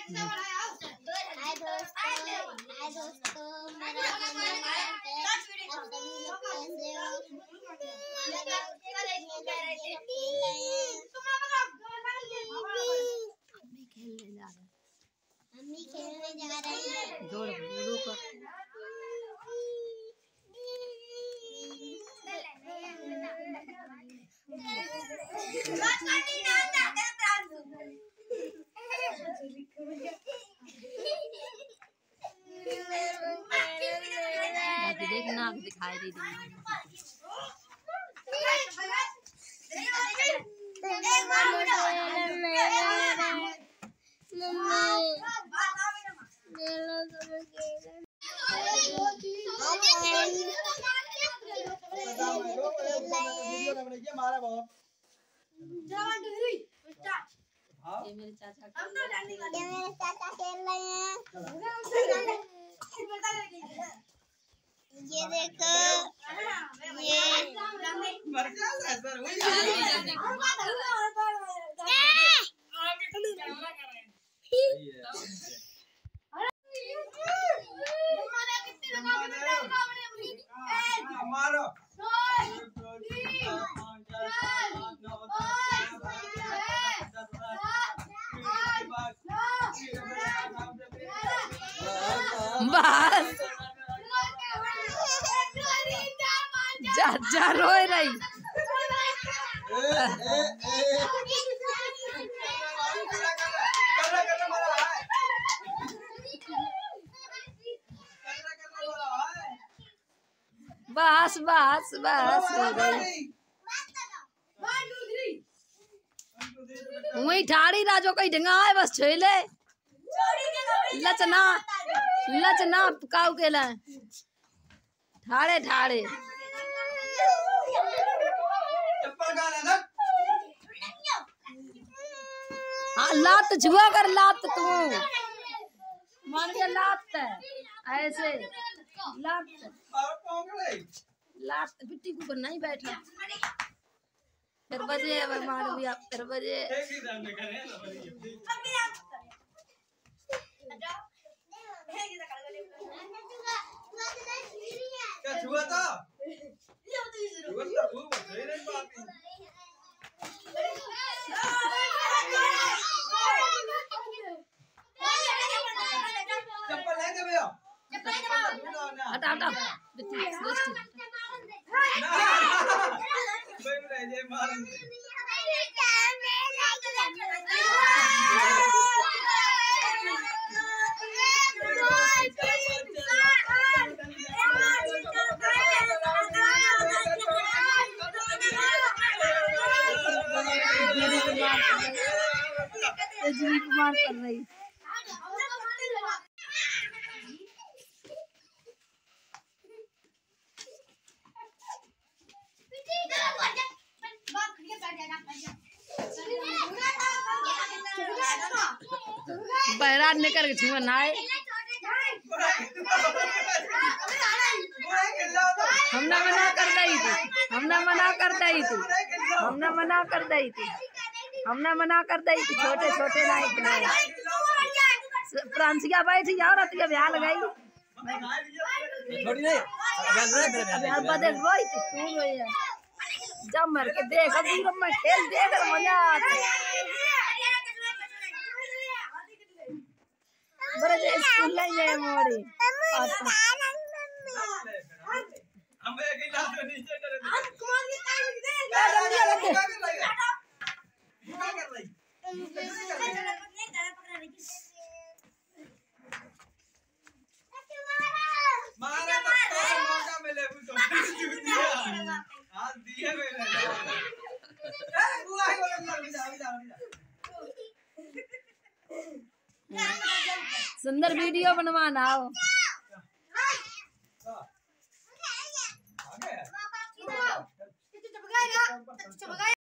Mummy खेलने जा रही है। जोड़ रुको। देखना दिखाई दे ये मेरे चाचा खेल रहे हैं। ये देखो बस जा रो रही। बस बस बस हो गई। वही ठाड़ी राजो कहीं ढंगा है बस छोले लचना लचना काऊ के ला ठाड़े ठाड़े हाँ लात छुआ कर लात तू मान के लात ऐसे लात लात बिट्टी को नहीं बैठा फिर बजे मार भी आप फिर बजे क्या छुआ था चप्पल है क्या भैया हटा हटा बिट्टी दोस्ती कुमार कर रही बहरा निकल के छुआ ना हमने मना कर दी थी हमने मना कर दी थी हमने मना कर दी थी हमने मना कर दी थी छोटे छोटे ना इतने फ्रांसिया बैठी जाओ रत के ब्याह लगाई बदल रोई थी तू रोई है जब मर के देख अब मैं खेल देख मजा बड़े जे स्कूल ले गए मोड़ी सुंदर वीडियो बनवाना हो।